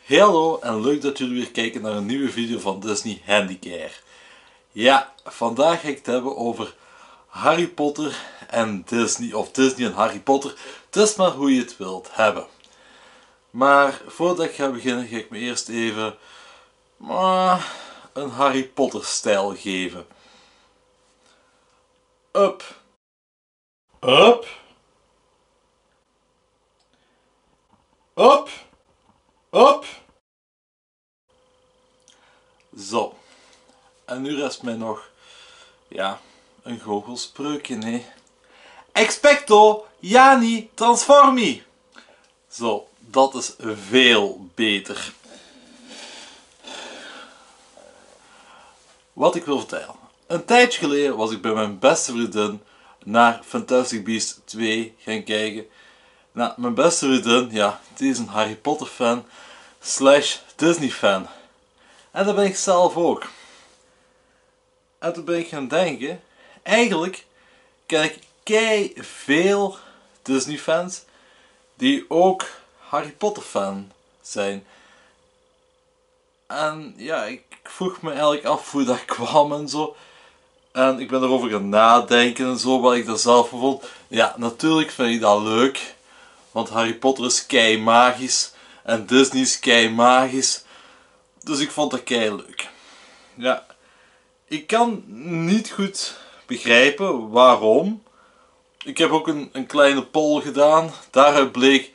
Hallo en leuk dat jullie weer kijken naar een nieuwe video van Disney Handicare. Ja, vandaag ga ik het hebben over Harry Potter en Disney, of Disney en Harry Potter. Het is maar hoe je het wilt hebben. Maar voordat ik ga beginnen, ga ik me eerst even een Harry Potter stijl geven. Up. Up. Up. Up. Zo. En nu rest mij nog, een goochelspreukje, nee. Expecto Jani Transformi. Zo, dat is veel beter. Wat ik wil vertellen. Een tijdje geleden was ik bij mijn beste vriendin naar Fantastic Beasts 2 gaan kijken. Nou, mijn beste vriendin, ja, die is een Harry Potter fan / Disney fan. En dat ben ik zelf ook. En toen ben ik gaan denken, eigenlijk ken ik veel Disney fans die ook Harry Potter fan zijn. En ja, ik vroeg me eigenlijk af hoe dat kwam en zo. En ik ben erover gaan nadenken en zo, wat ik daar zelf van vond. Ja, natuurlijk vind ik dat leuk. Want Harry Potter is kei magisch. En Disney is kei magisch. Dus ik vond dat kei leuk. Ja, ik kan niet goed begrijpen waarom. Ik heb ook een kleine poll gedaan. Daaruit bleek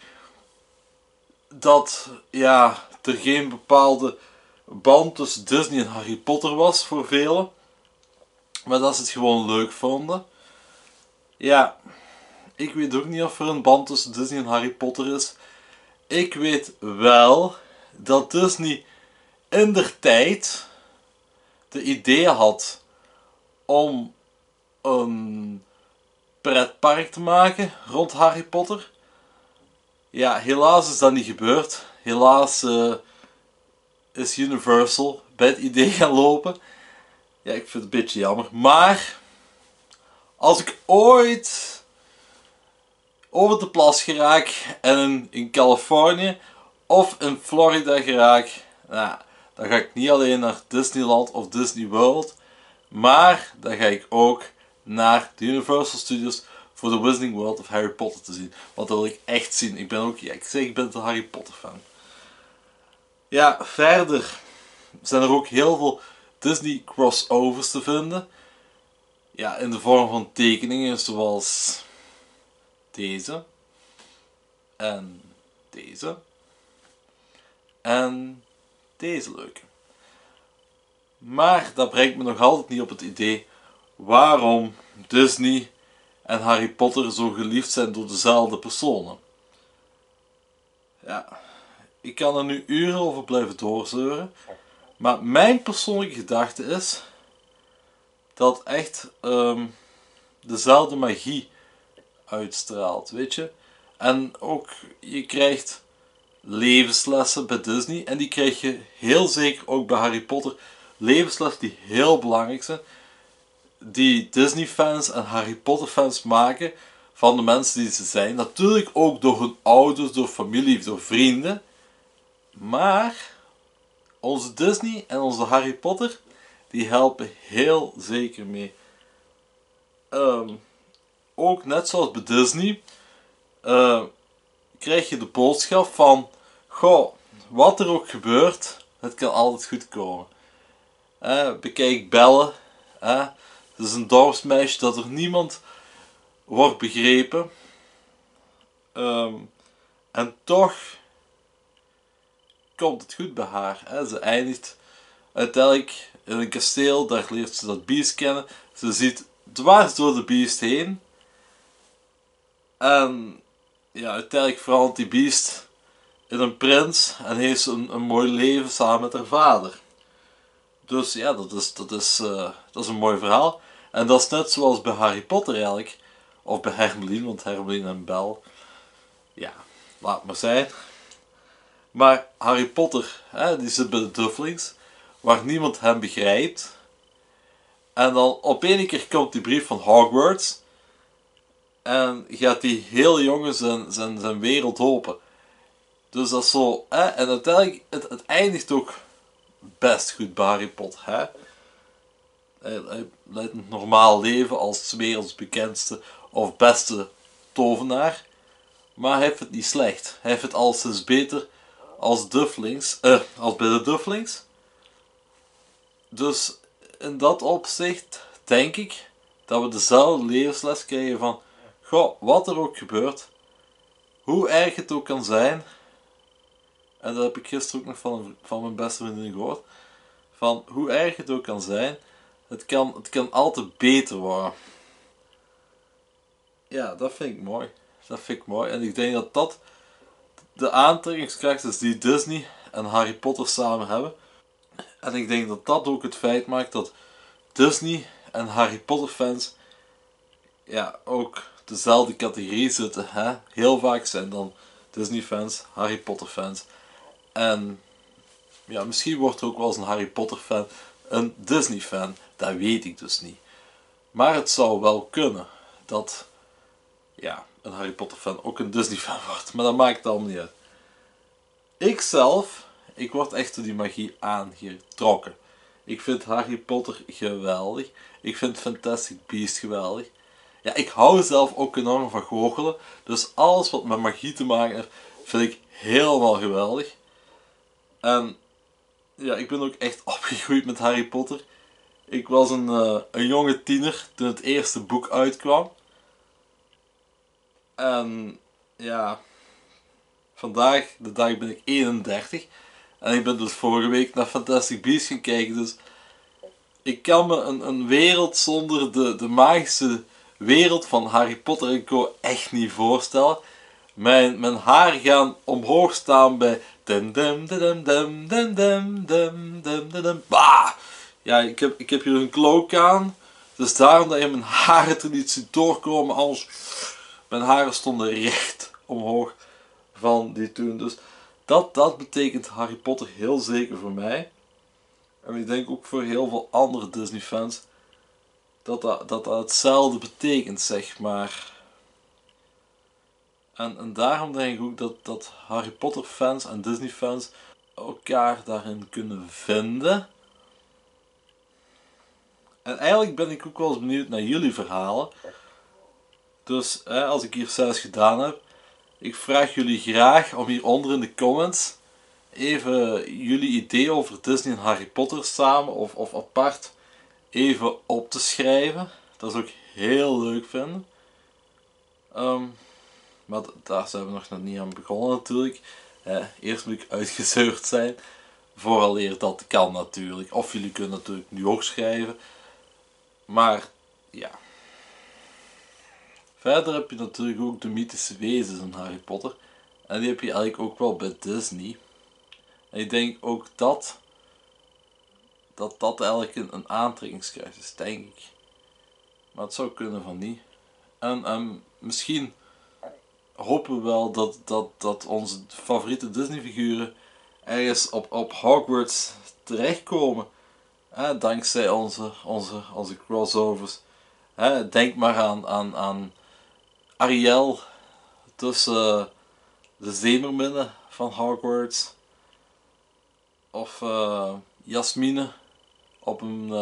dat er geen bepaalde band tussen Disney en Harry Potter was voor velen. Maar dat ze het gewoon leuk vonden. Ja, ik weet ook niet of er een band tussen Disney en Harry Potter is. Ik weet wel dat Disney indertijd de idee had om een pretpark te maken rond Harry Potter. Ja, helaas is dat niet gebeurd. Helaas is Universal bij het idee gaan lopen. Ja, ik vind het een beetje jammer. Maar als ik ooit over de plas geraak en in Californië of in Florida geraak, nou, dan ga ik niet alleen naar Disneyland of Disney World, maar dan ga ik ook naar de Universal Studios voor de Wizarding World of Harry Potter te zien. Want dat wil ik echt zien. Ik ben ook, ik ben een Harry Potter fan. Ja, verder zijn er ook heel veel Disney crossovers te vinden. Ja, in de vorm van tekeningen zoals deze. En deze. En deze leuke. Maar dat brengt me nog altijd niet op het idee waarom Disney en Harry Potter zo geliefd zijn door dezelfde personen. Ja, ik kan er nu uren over blijven doorzeuren. Maar mijn persoonlijke gedachte is dat echt dezelfde magie uitstraalt, weet je. En ook, je krijgt levenslessen bij Disney en die krijg je heel zeker ook bij Harry Potter. Levenslessen die heel belangrijk zijn, die Disney fans en Harry Potter fans maken van de mensen die ze zijn. Natuurlijk ook door hun ouders, door familie, door vrienden. Maar onze Disney en onze Harry Potter, die helpen heel zeker mee. Ook net zoals bij Disney, krijg je de boodschap van, goh, wat er ook gebeurt, het kan altijd goed komen. Bekijk Belle, het is een dorpsmeisje dat door niemand wordt begrepen. En toch komt het goed bij haar. Ze eindigt uiteindelijk in een kasteel, daar leert ze dat beest kennen. Ze ziet dwars door de beest heen. En ja, uiteindelijk verandert die beest in een prins en heeft ze een mooi leven samen met haar vader. Dus ja, dat is een mooi verhaal. En dat is net zoals bij Harry Potter eigenlijk. Of bij Hermeline, want Hermeline en Belle, ja, laat maar zijn. Maar Harry Potter, die zit bij de Dufflings, waar niemand hem begrijpt. En dan op een keer komt die brief van Hogwarts. En gaat die hele jongen zijn wereld open. Dus dat is zo, hè? En uiteindelijk, het eindigt ook best goed bij Harry Potter. Hè? Hij leidt een normaal leven als 's werelds bekendste of beste tovenaar. Maar hij heeft het niet slecht. Hij heeft het alleszins beter als Dufflings, als bij de Dufflings. Dus in dat opzicht denk ik dat we dezelfde levensles krijgen van, goh, wat er ook gebeurt, hoe erg het ook kan zijn, en dat heb ik gisteren ook nog van mijn beste vriendin gehoord, van hoe erg het ook kan zijn, het kan altijd beter worden. Ja, dat vind ik mooi. Dat vind ik mooi. En ik denk dat dat de aantrekkingskracht is die Disney en Harry Potter samen hebben. En ik denk dat dat ook het feit maakt dat Disney en Harry Potter fans ja, ook dezelfde categorie zitten. Hè? Heel vaak zijn dan Disney fans, Harry Potter fans. En ja, misschien wordt er ook wel eens een Harry Potter fan een Disney fan. Dat weet ik dus niet. Maar het zou wel kunnen dat ja, een Harry Potter fan ook een Disney fan wordt. Maar dat maakt allemaal niet uit. Ik word echt door die magie aangetrokken. Ik vind Harry Potter geweldig. Ik vind Fantastic Beasts geweldig. Ja, ik hou zelf ook enorm van goochelen. Dus alles wat met magie te maken heeft, vind ik helemaal geweldig. En ja, ik ben ook echt opgegroeid met Harry Potter. Ik was een jonge tiener toen het eerste boek uitkwam. En ja, vandaag de dag ben ik 31. En ik ben dus vorige week naar Fantastic Beasts gaan kijken. Dus ik kan me een wereld zonder de magische wereld van Harry Potter en Co. echt niet voorstellen. Mijn haren gaan omhoog staan bij bah! Ja, ik heb hier een cloak aan. Dus daarom dat je mijn haren er niet ziet doorkomen. Anders, mijn haren stonden recht omhoog van die toen. Dus dat betekent Harry Potter heel zeker voor mij. En ik denk ook voor heel veel andere Disney fans. Dat hetzelfde betekent, zeg maar. En daarom denk ik ook dat Harry Potter fans en Disney fans elkaar daarin kunnen vinden. En eigenlijk ben ik ook wel eens benieuwd naar jullie verhalen. Dus als ik hier 6 gedaan heb, ik vraag jullie graag om hieronder in de comments even jullie idee over Disney en Harry Potter samen of apart even op te schrijven. Dat is ook heel leuk vinden. Maar daar zijn we nog niet aan begonnen natuurlijk. Eerst moet ik uitgezeurd zijn. Vooraleer dat kan natuurlijk. Of jullie kunnen natuurlijk nu ook schrijven. Maar ja. Verder heb je natuurlijk ook de mythische wezens in Harry Potter. En die heb je eigenlijk ook wel bij Disney. En ik denk ook dat eigenlijk een aantrekkingskracht is, denk ik. Maar het zou kunnen van niet. En misschien hopen we wel dat onze favoriete Disney figuren ergens op Hogwarts terechtkomen. Dankzij onze crossovers. Denk maar aan Ariel tussen de zeemerminnen van Hogwarts. Of Jasmine op een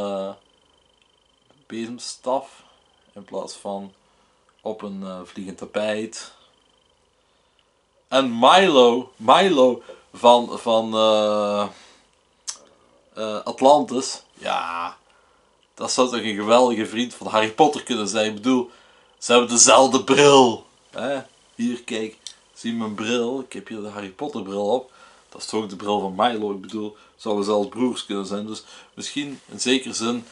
bezemstaf in plaats van op een vliegend tapijt. En Milo van Atlantis. Ja, dat zou toch een geweldige vriend van Harry Potter kunnen zijn. Ik bedoel, ze hebben dezelfde bril. Hier, kijk, zie je mijn bril? Ik heb hier de Harry Potter bril op. Dat is toch ook de bril van Milo. Ik bedoel, zouden zelfs broers kunnen zijn. Dus misschien in zekere zin,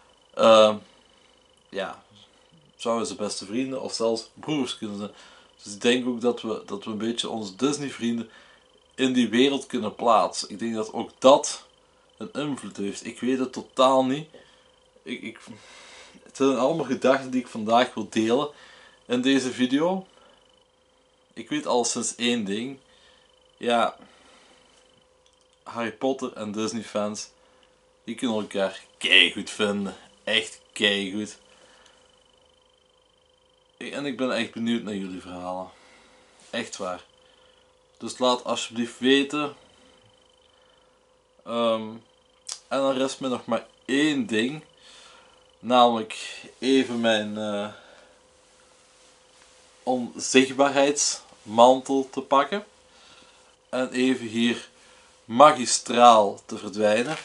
ja, zouden ze beste vrienden of zelfs broers kunnen zijn. Dus ik denk ook dat we een beetje onze Disney vrienden in die wereld kunnen plaatsen. Ik denk dat ook dat een invloed heeft. Ik weet het totaal niet. Het zijn allemaal gedachten die ik vandaag wil delen in deze video. Ik weet al sinds één ding. Ja, Harry Potter en Disney fans, die kunnen elkaar keigoed vinden. Echt keigoed. En ik ben echt benieuwd naar jullie verhalen. Echt waar. Dus laat alsjeblieft weten. En dan rest me nog maar één ding. Namelijk even mijn onzichtbaarheidsmantel te pakken. En even hier magistraal te verdwijnen.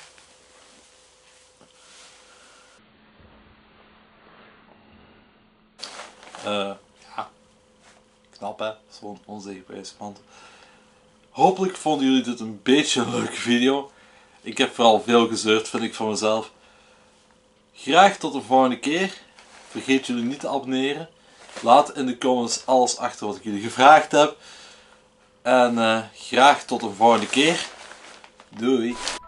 Ja, knap hè, zo'n onzichtbaarheidsmantel. Hopelijk vonden jullie dit een beetje een leuke video. Ik heb vooral veel gezeurd, vind ik van mezelf. Graag tot de volgende keer. Vergeet jullie niet te abonneren. Laat in de comments alles achter wat ik jullie gevraagd heb. En graag tot de volgende keer. Doei!